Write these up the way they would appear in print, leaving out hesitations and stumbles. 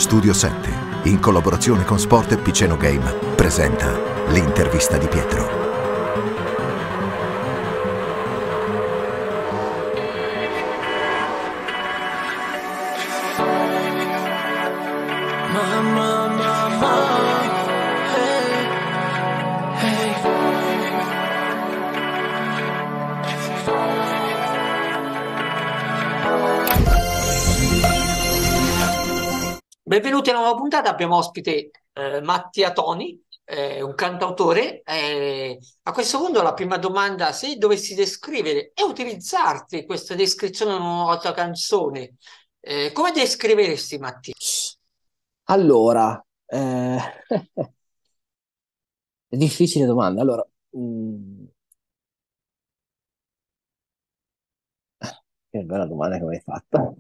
Studio 7, in collaborazione con Sport e Piceno Game, presenta l'intervista di Pietro. Benvenuti a una nuova puntata, abbiamo ospite Mattia Toni, un cantautore. A questo punto la prima domanda, se dovessi descrivere e utilizzarti questa descrizione in una tua canzone, come descriveresti Mattia? Allora, è difficile domanda. Allora, che bella domanda che mi hai fatto.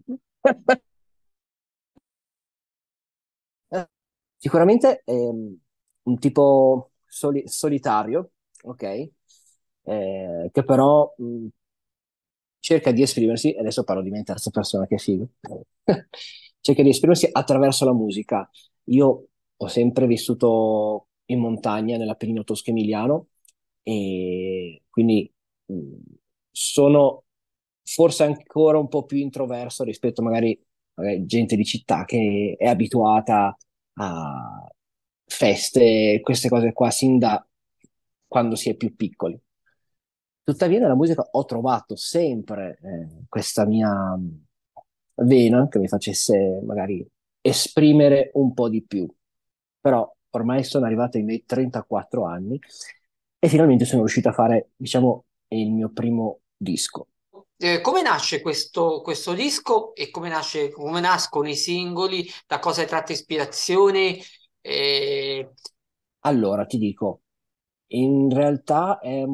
Sicuramente un tipo solitario, ok? Che però cerca di esprimersi, e adesso parlo di me in terza persona, che è figo, cerca di esprimersi attraverso la musica. Io ho sempre vissuto in montagna, nell'Appennino tosco-emiliano, e quindi mh, sono forse ancora un po' più introverso rispetto magari gente di città che è abituata a feste, queste cose qua, sin da quando si è più piccoli. Tuttavia, nella musica ho trovato sempre questa mia vena che mi facesse magari esprimere un po' di più. Però ormai sono arrivato ai miei 34 anni e finalmente sono riuscito a fare, diciamo, il mio primo disco. Come nasce questo disco e come nascono i singoli? Da cosa è tratta ispirazione? Eh, Allora, ti dico, in realtà è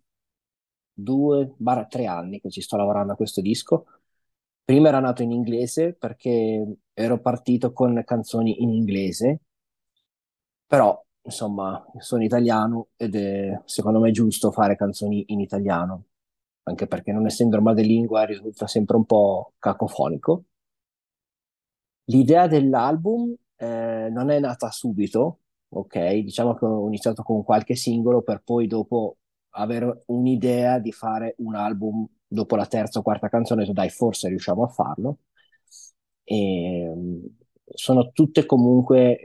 2-3 anni che ci sto lavorando a questo disco. Prima era nato in inglese perché ero partito con canzoni in inglese, però insomma sono italiano ed è secondo me giusto fare canzoni in italiano, anche perché non essendo madrelingua risulta sempre un po' cacofonico. L'idea dell'album non è nata subito, ok? Diciamo che ho iniziato con qualche singolo per poi dopo avere un'idea di fare un album dopo la terza o quarta canzone, ho detto, dai, forse riusciamo a farlo. E, sono tutte comunque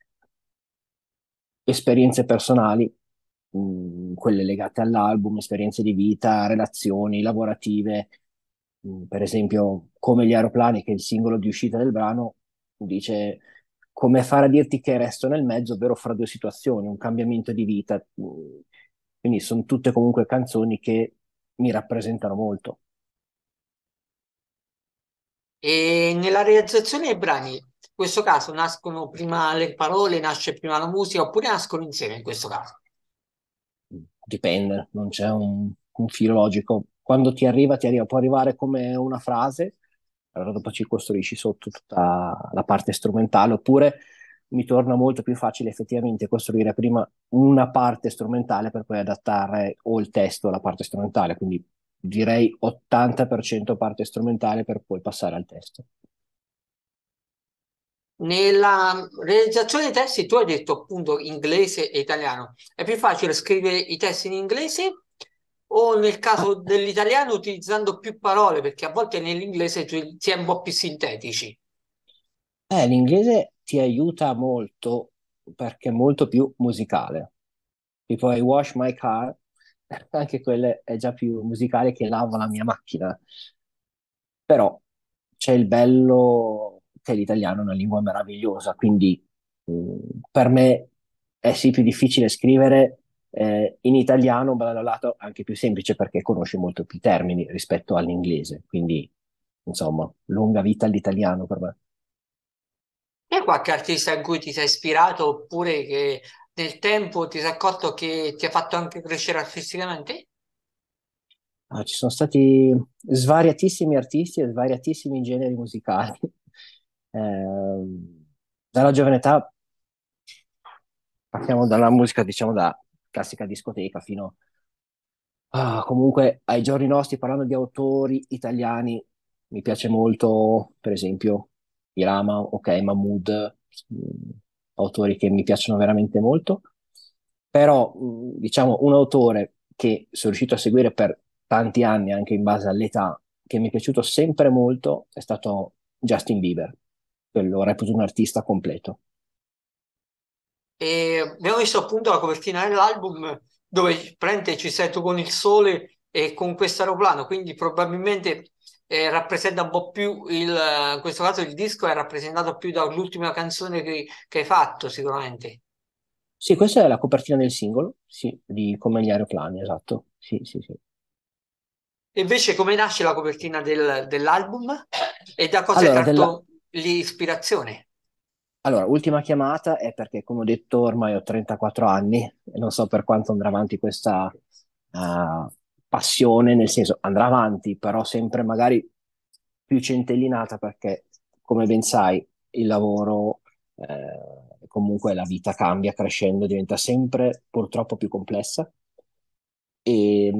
esperienze personali, quelle legate all'album, esperienze di vita, relazioni lavorative, per esempio come gli aeroplani, che è il singolo di uscita del brano, dice come fare a dirti che resto nel mezzo, ovvero fra due situazioni, un cambiamento di vita. Quindi sono tutte comunque canzoni che mi rappresentano molto. E nella realizzazione dei brani, in questo caso nascono prima le parole, nasce prima la musica, oppure nascono insieme in questo caso? Dipende, non c'è un filo logico. Quando ti arriva, può arrivare come una frase, allora dopo ci costruisci sotto tutta la parte strumentale, oppure mi torna molto più facile effettivamente costruire prima una parte strumentale per poi adattare o il testo alla parte strumentale, quindi direi 80% parte strumentale per poi passare al testo. Nella realizzazione dei testi tu hai detto appunto inglese e italiano. È più facile scrivere i testi in inglese o nel caso dell'italiano utilizzando più parole? Perché a volte nell'inglese si è un po' più sintetici. L'inglese ti aiuta molto perché è molto più musicale. Tipo I wash my car, anche quello è già più musicale che lavo la mia macchina. Però c'è il bello che l'italiano è una lingua meravigliosa, quindi per me è sì più difficile scrivere in italiano, ma da un lato anche più semplice perché conosci molto più termini rispetto all'inglese. Quindi, insomma, lunga vita all'italiano per me. C'è qualche artista in cui ti sei ispirato oppure che nel tempo ti sei accorto che ti ha fatto anche crescere artisticamente? Ci sono stati svariatissimi artisti e svariatissimi generi musicali. Dalla giovane età partiamo dalla musica, diciamo, da classica discoteca fino comunque ai giorni nostri, parlando di autori italiani, mi piace molto, per esempio, Irama, ok, Mahmood, autori che mi piacciono veramente molto, però diciamo un autore che sono riuscito a seguire per tanti anni, anche in base all'età, che mi è piaciuto sempre molto, è stato Justin Bieber, che lo reputo un artista completo. E abbiamo visto appunto la copertina dell'album dove praticamente ci sei tu con il sole e con questo aeroplano, quindi probabilmente rappresenta un po' più in questo caso il disco è rappresentato più dall'ultima canzone che hai fatto sicuramente. Sì, questa è la copertina del singolo, sì, di Come gli aeroplani, esatto. Sì, sì, sì. E invece come nasce la copertina dell'album e da cosa hai Allora, tratto l'ispirazione? ultima chiamata è perché, come ho detto, ormai ho 34 anni e non so per quanto andrà avanti questa passione, nel senso andrà avanti, però sempre magari più centellinata perché, come ben sai, il lavoro, comunque la vita cambia, crescendo, diventa sempre purtroppo più complessa. E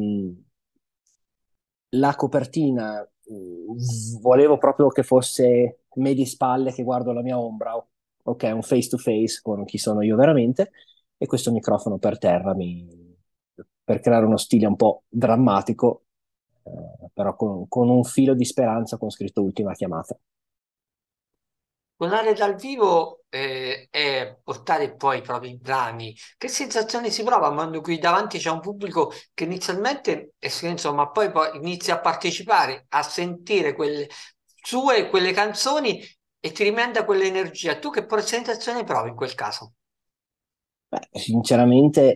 la copertina volevo proprio che fosse me di spalle che guardo la mia ombra, ok, un face to face con chi sono io veramente, e questo microfono per terra per creare uno stile un po' drammatico, però con un filo di speranza con scritto ultima chiamata. Suonare dal vivo è portare poi i propri brani. Che sensazione si prova quando qui davanti c'è un pubblico che inizialmente è silenzioso, ma poi inizia a partecipare, a sentire quelle canzoni e ti rimanda quell'energia. Tu che sensazione provi in quel caso? Beh, sinceramente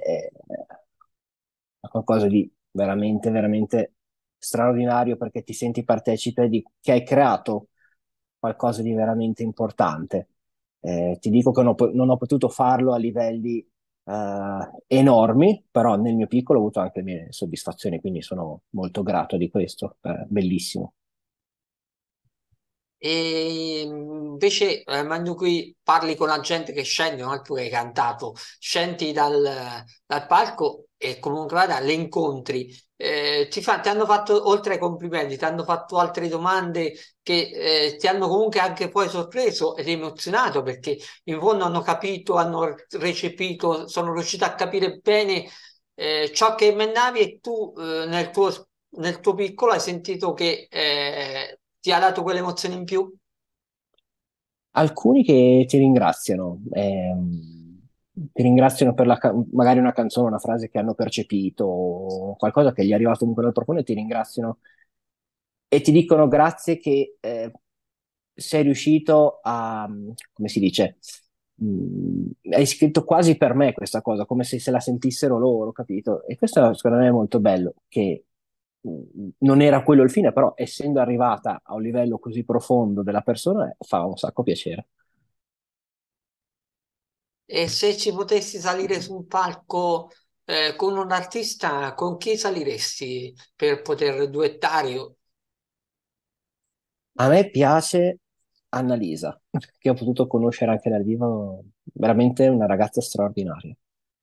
è qualcosa di veramente, veramente straordinario perché ti senti partecipe di che hai creato qualcosa di veramente importante. Ti dico che non ho potuto farlo a livelli enormi, però nel mio piccolo ho avuto anche le mie soddisfazioni, quindi sono molto grato di questo. Bellissimo. E invece, quando qui parli con la gente che scende, non è tu che hai cantato, scendi dal palco e comunque vada, le incontri, ti hanno fatto, oltre ai complimenti, ti hanno fatto altre domande che ti hanno comunque anche poi sorpreso ed emozionato perché in fondo hanno capito, hanno recepito, sono riusciti a capire bene ciò che emendavi e tu nel tuo piccolo hai sentito che ti ha dato quell'emozione in più? Alcuni che ti ringraziano per magari una canzone, una frase che hanno percepito, o qualcosa che gli è arrivato comunque dal profondo e ti ringraziano e ti dicono grazie che sei riuscito a, come si dice, hai scritto quasi per me questa cosa, come se la sentissero loro, capito? E questo secondo me è molto bello, che non era quello il fine, però essendo arrivata a un livello così profondo della persona, fa un sacco piacere. E se ci potessi salire su un palco con un artista, con chi saliresti per poter duettare? A me piace Annalisa, che ho potuto conoscere anche dal vivo, veramente una ragazza straordinaria.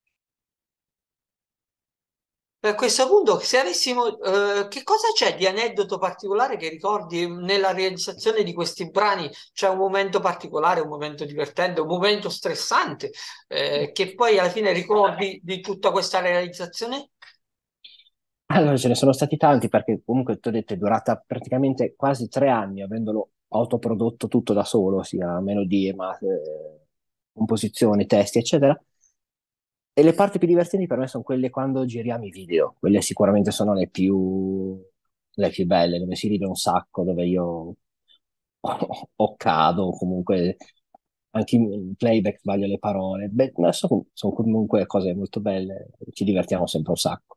A questo punto, se avessimo, che cosa c'è di aneddoto particolare che ricordi nella realizzazione di questi brani? C'è un momento particolare, un momento divertente, un momento stressante, che poi alla fine ricordi di tutta questa realizzazione? Allora, ce ne sono stati tanti perché comunque ti ho detto è durata praticamente quasi 3 anni, avendolo autoprodotto tutto da solo, sia melodie, composizioni, testi, eccetera. E le parti più divertenti per me sono quelle quando giriamo i video, quelle sicuramente sono le più belle, dove si ride un sacco, dove io o cado, o comunque anche in playback sbaglio le parole. Beh, ma sono comunque cose molto belle, ci divertiamo sempre un sacco.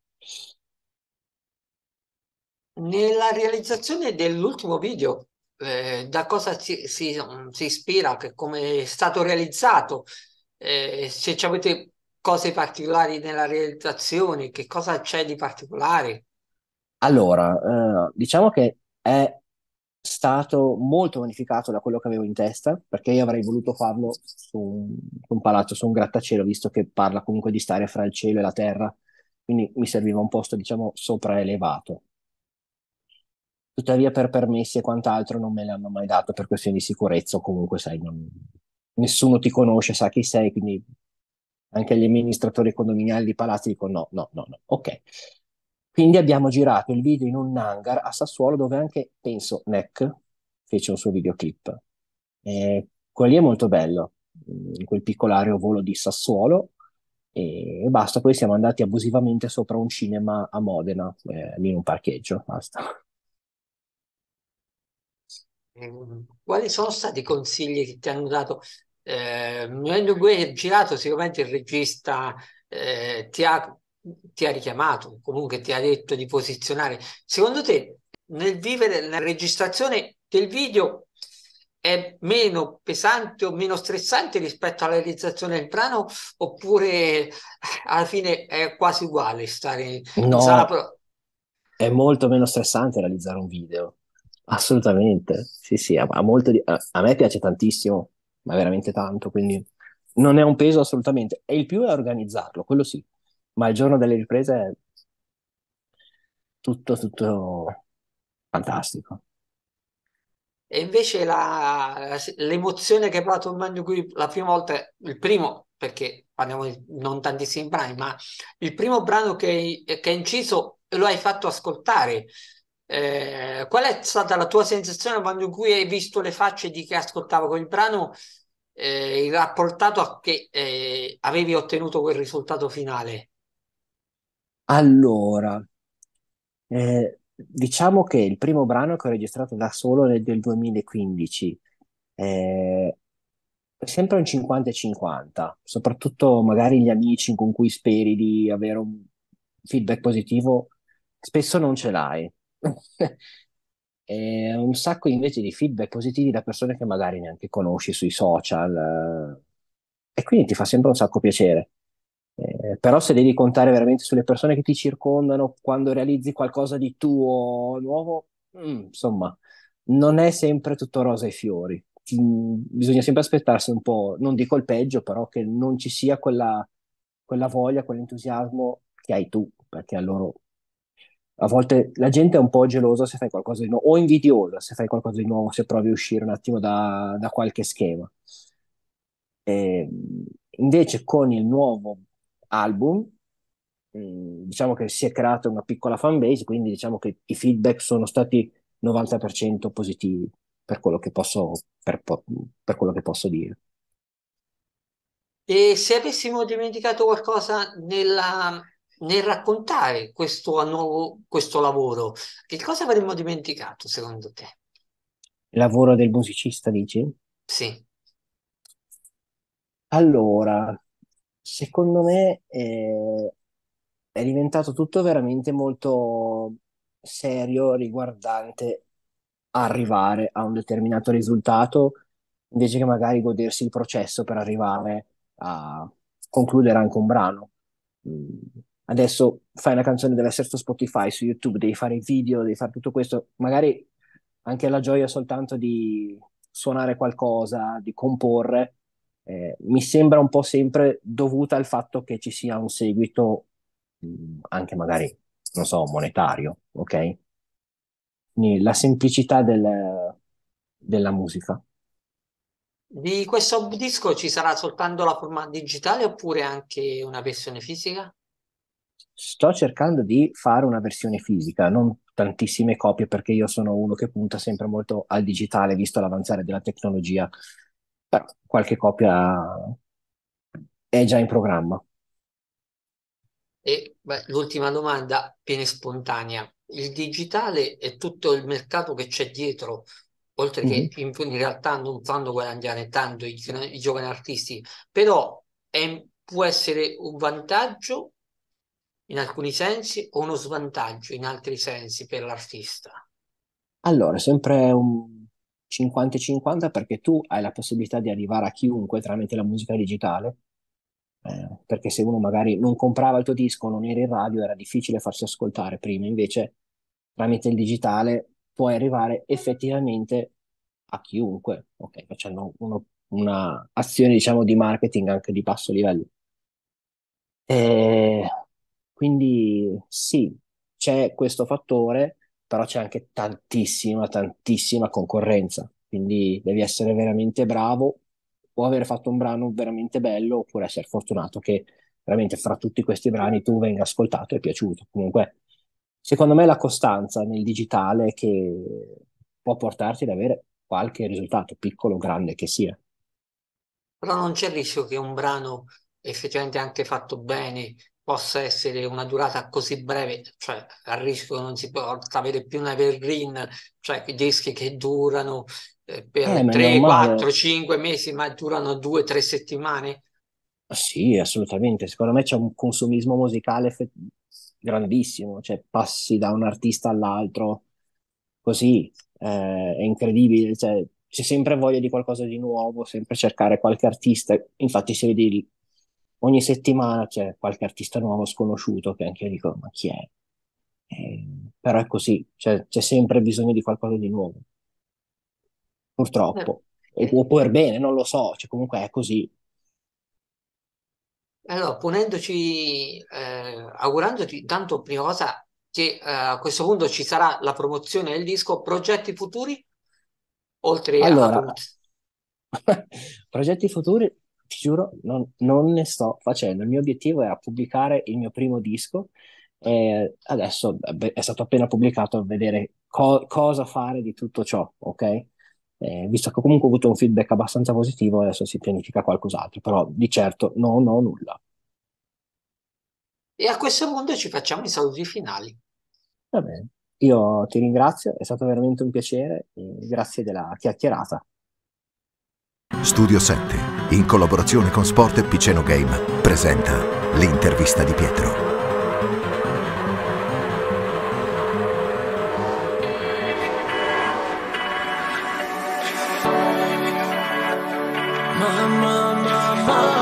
Nella realizzazione dell'ultimo video, da cosa si ispira, come è stato realizzato, se ci avete cose particolari nella realizzazione, che cosa c'è di particolare? Allora, diciamo che è stato molto modificato da quello che avevo in testa, perché io avrei voluto farlo su un palazzo, su un grattacielo, visto che parla comunque di stare fra il cielo e la terra, quindi mi serviva un posto, diciamo, sopraelevato. Tuttavia per permessi e quant'altro non me l'hanno mai dato per questioni di sicurezza o comunque, sai, nessuno ti conosce, sa chi sei, quindi anche gli amministratori condominiali di palazzi dicono no, no, no, no, ok. Quindi abbiamo girato il video in un hangar a Sassuolo dove anche, penso, NEC fece un suo videoclip. Quello lì è molto bello, quel piccolo aerovolo di Sassuolo e basta, poi siamo andati abusivamente sopra un cinema a Modena, lì in un parcheggio, basta. Quali sono stati i consigli che ti hanno dato? Avendo girato, sicuramente il regista ti ha richiamato, comunque ti ha detto di posizionare. Secondo te, nel vivere la registrazione del video è meno pesante o meno stressante rispetto alla realizzazione del brano, oppure alla fine è quasi uguale stare in sala? No, è molto meno stressante realizzare un video, assolutamente. Sì, sì, a me piace tantissimo, ma veramente tanto, quindi non è un peso assolutamente. E il più è organizzarlo, quello sì, ma il giorno delle riprese è tutto fantastico. E invece l'emozione che hai provato il Magno qui la prima volta, il primo, perché parliamo di non tantissimi brani, ma il primo brano che hai inciso e lo hai fatto ascoltare. Qual è stata la tua sensazione quando in cui hai visto le facce di chi ascoltava quel brano, rapportato a che avevi ottenuto quel risultato finale? Allora, diciamo che il primo brano che ho registrato da solo è del 2015. eh, è sempre un 50 e 50, soprattutto magari gli amici con cui speri di avere un feedback positivo, spesso non ce l'hai. E un sacco invece di feedback positivi da persone che magari neanche conosci sui social, e quindi ti fa sempre un sacco piacere. Però se devi contare veramente sulle persone che ti circondano quando realizzi qualcosa di tuo nuovo, insomma, non è sempre tutto rosa e fiori. Bisogna sempre aspettarsi un po', non dico il peggio, però che non ci sia quella voglia, quell'entusiasmo che hai tu, perché a loro a volte la gente è un po' gelosa se fai qualcosa di nuovo, o invidiosa se fai qualcosa di nuovo, se provi a uscire un attimo da qualche schema. E, invece con il nuovo album, diciamo che si è creata una piccola fan base, quindi diciamo che i feedback sono stati 90% positivi per quello che per quello che posso dire. E se avessimo dimenticato qualcosa nel raccontare questo lavoro, che cosa avremmo dimenticato secondo te? Il lavoro del musicista, dici? Sì. Allora, secondo me è diventato tutto veramente molto serio riguardante arrivare a un determinato risultato, invece che magari godersi il processo per arrivare a concludere anche un brano. Mm, Adesso fai una canzone, deve essere su Spotify, su YouTube, devi fare i video, devi fare tutto questo, magari anche la gioia soltanto di suonare qualcosa, di comporre, mi sembra un po' sempre dovuta al fatto che ci sia un seguito, anche magari, non so, monetario, ok? Quindi la semplicità della musica. Di questo disco ci sarà soltanto la forma digitale oppure anche una versione fisica? Sto cercando di fare una versione fisica, non tantissime copie perché io sono uno che punta sempre molto al digitale, visto l'avanzare della tecnologia, però qualche copia è già in programma. E beh, l'ultima domanda, piena e spontanea. Il digitale e tutto il mercato che c'è dietro, oltre che Mhm. in realtà non fanno guadagnare tanto i giovani artisti, però può essere un vantaggio in alcuni sensi o uno svantaggio in altri sensi per l'artista. Allora, sempre un 50 e 50 perché tu hai la possibilità di arrivare a chiunque tramite la musica digitale, perché se uno magari non comprava il tuo disco, non era in radio, era difficile farsi ascoltare prima, invece tramite il digitale puoi arrivare effettivamente a chiunque, ok, facendo una azione, diciamo, di marketing anche di basso livello. E quindi sì, c'è questo fattore, però c'è anche tantissima concorrenza, quindi devi essere veramente bravo può aver fatto un brano veramente bello oppure essere fortunato che veramente fra tutti questi brani tu venga ascoltato e piaciuto. Comunque, secondo me la costanza nel digitale che può portarti ad avere qualche risultato, piccolo o grande che sia. Però non c'è il rischio che un brano effettivamente anche fatto bene possa essere una durata così breve, cioè a rischio che non si possa avere più un evergreen, cioè i dischi che durano per Ma è 3, 4, normale. 5 mesi, ma durano 2, 3 settimane. Sì, assolutamente. Secondo me c'è un consumismo musicale grandissimo, cioè passi da un artista all'altro così, è incredibile, cioè, c'è sempre voglia di qualcosa di nuovo, sempre cercare qualche artista. Infatti si vede ogni settimana c'è qualche artista nuovo sconosciuto che anche io dico, ma chi è? Però è così, cioè, c'è sempre bisogno di qualcosa di nuovo, Eh, purtroppo. O eh, per bene, non lo so, cioè, comunque è così. allora, ponendoci, augurandoti, tanto prima cosa che a questo punto ci sarà la promozione del disco, progetti futuri, oltre alla Allora, promozione. progetti futuri, ti giuro, non ne sto facendo. Il mio obiettivo era pubblicare il mio primo disco e adesso beh, è stato appena pubblicato a vedere cosa fare di tutto ciò, ok? Visto che comunque ho avuto un feedback abbastanza positivo, adesso si pianifica qualcos'altro, però di certo non ho nulla. E a questo punto ci facciamo i saluti finali. Va bene, io ti ringrazio, è stato veramente un piacere e grazie della chiacchierata. Studio 7, in collaborazione con Sport e Piceno Game, presenta l'intervista di Pietro. Mamma, mamma.